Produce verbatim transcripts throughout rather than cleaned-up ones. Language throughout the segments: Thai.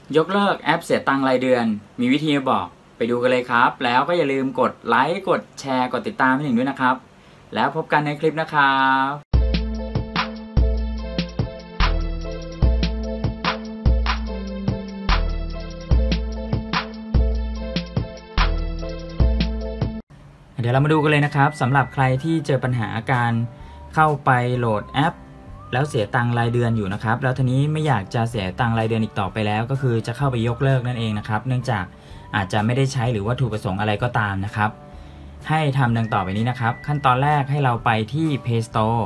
ยกเลิกแอปเสียตังค์รายเดือนมีวิธีบอกไปดูกันเลยครับแล้วก็อย่าลืมกดไลค์กดแชร์กดติดตามให้หนึ่งด้วยนะครับแล้วพบกันในคลิปนะครับเดี๋ยวเรามาดูกันเลยนะครับสำหรับใครที่เจอปัญหาการเข้าไปโหลดแอปแล้วเสียตังค์รายเดือนอยู่นะครับแล้วทีนี้ไม่อยากจะเสียตังค์รายเดือนอีกต่อไปแล้วก็คือจะเข้าไปยกเลิกนั่นเองนะครับเนื่องจากอาจจะไม่ได้ใช้หรือวัตถุประสงค์อะไรก็ตามนะครับให้ทำดังต่อไปนี้นะครับขั้นตอนแรกให้เราไปที่ Play Store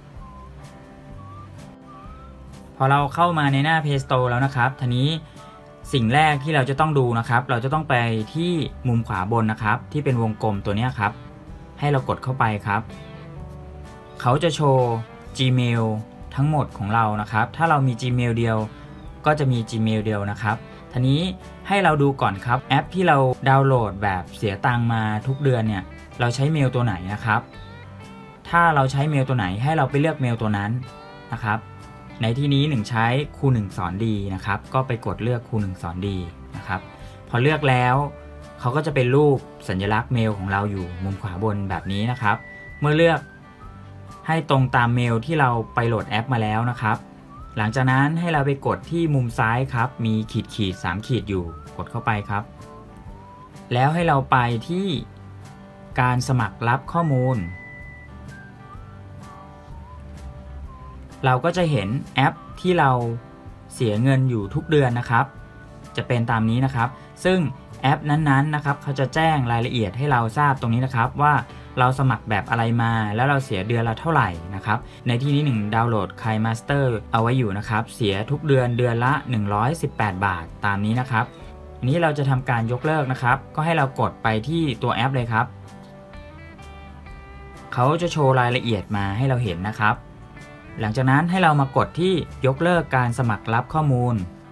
พอเราเข้ามาในหน้า Play Store แล้วนะครับทีนี้สิ่งแรกที่เราจะต้องดูนะครับเราจะต้องไปที่มุมขวาบนนะครับที่เป็นวงกลมตัวนี้ครับให้เรากดเข้าไปครับเขาจะโชว์ Gmail ทั้งหมดของเรานะครับถ้าเรามี Gmail เดียวก็จะมี Gmail เดียวนะครับทีนี้ให้เราดูก่อนครับแอปที่เราดาวน์โหลดแบบเสียตังค์มาทุกเดือนเนี่ยเราใช้เมลตัวไหนนะครับถ้าเราใช้เมลตัวไหนให้เราไปเลือกเมลตัวนั้นนะครับในที่นี้หนึ่งใช้ครูหนึ่งสอนดีนะครับก็ไปกดเลือกครูหนึ่งสอนดีนะครับพอเลือกแล้วเขาก็จะเป็นรูปสัญลักษณ์เมลของเราอยู่มุมขวาบนแบบนี้นะครับเมื่อเลือกให้ตรงตามเมลที่เราไปโหลดแอปมาแล้วนะครับหลังจากนั้นให้เราไปกดที่มุมซ้ายครับมีขีดขีดสามขีดอยู่กดเข้าไปครับแล้วให้เราไปที่การสมัครรับข้อมูลเราก็จะเห็นแอปที่เราเสียเงินอยู่ทุกเดือนนะครับจะเป็นตามนี้นะครับซึ่งแอปนั้นๆนะครับเขาจะแจ้งรายละเอียดให้เราทราบตรงนี้นะครับว่าเราสมัครแบบอะไรมาแล้วเราเสียเดือนละเท่าไหร่นะครับในที่นี้หนึ่งดาวน์โหลด KiMaster เอาไว้อยู่นะครับเสียทุกเดือนเดือนละหนึ่งร้อยสิบแปดบาทตามนี้นะครับอันนี้เราจะทำการยกเลิกนะครับก็ให้เรากดไปที่ตัวแอปเลยครับเขาจะโชว์รายละเอียดมาให้เราเห็นนะครับหลังจากนั้นให้เรามากดที่ยกเลิกการสมัครรับข้อมูล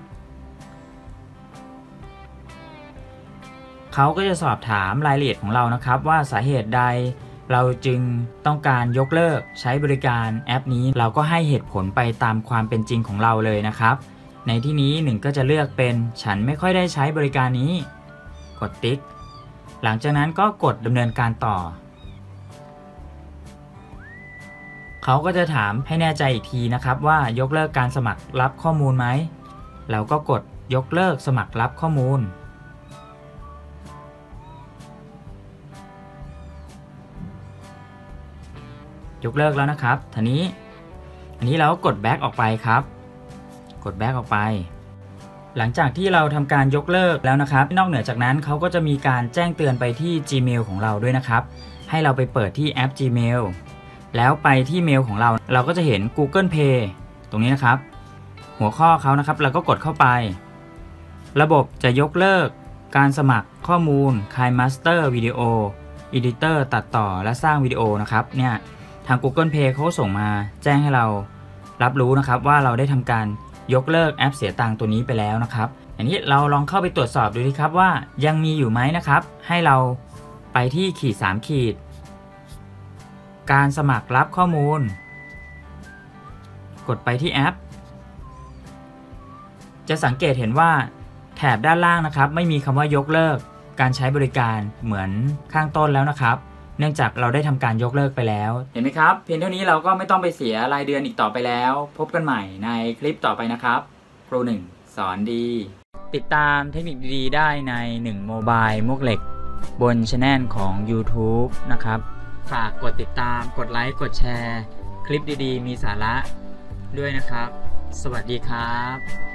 เขาก็จะสอบถามรายละเอียดของเรานะครับว่าสาเหตุใดเราจึงต้องการยกเลิกใช้บริการแอปนี้เราก็ให้เหตุผลไปตามความเป็นจริงของเราเลยนะครับในที่นี้หนึ่งก็จะเลือกเป็นฉันไม่ค่อยได้ใช้บริการนี้กดติ๊กหลังจากนั้นก็กดดำเนินการต่อเขาก็จะถามให้แน่ใจอีกทีนะครับว่ายกเลิกการสมัครรับข้อมูลไหมเราก็กดยกเลิกสมัครรับข้อมูลยกเลิกแล้วนะครับทีนี้อันนี้เราก็กดแบ็กออกไปครับกดแบ็กออกไปหลังจากที่เราทำการยกเลิกแล้วนะครับนอกเหนือจากนั้นเขาก็จะมีการแจ้งเตือนไปที่ Gmail ของเราด้วยนะครับให้เราไปเปิดที่แอป Gmail แล้วไปที่เมลของเราเราก็จะเห็น Google Play ตรงนี้นะครับหัวข้อเขานะครับเราก็กดเข้าไประบบจะยกเลิกการสมัครข้อมูล KiMaster Video Editor ตัดต่อและสร้างวิดีโอนะครับเนี่ยทาง Google Play เขาส่งมาแจ้งให้เรารับรู้นะครับว่าเราได้ทำการยกเลิกแอปเสียตังค์ตัวนี้ไปแล้วนะครับอันนี้เราลองเข้าไปตรวจสอบดูดีครับว่ายังมีอยู่ไหมนะครับให้เราไปที่ขีดสามขีดการสมัครรับข้อมูลกดไปที่แอปจะสังเกตเห็นว่าแถบด้านล่างนะครับไม่มีคำว่ายกเลิกการใช้บริการเหมือนข้างต้นแล้วนะครับเนื่องจากเราได้ทำการยกเลิกไปแล้วเห็นไหมครับเพียงเท่านี้เราก็ไม่ต้องไปเสียรายเดือนอีกต่อไปแล้วพบกันใหม่ในคลิปต่อไปนะครับครูหนึ่งสอนดีติดตามเทคนิคดีๆได้ในหนึ่งโมบายมวกเหล็กบนช anel ของ YouTube นะครับฝากกดติดตามกดไลค์กดแชร์คลิปดีๆมีสาระด้วยนะครับสวัสดีครับ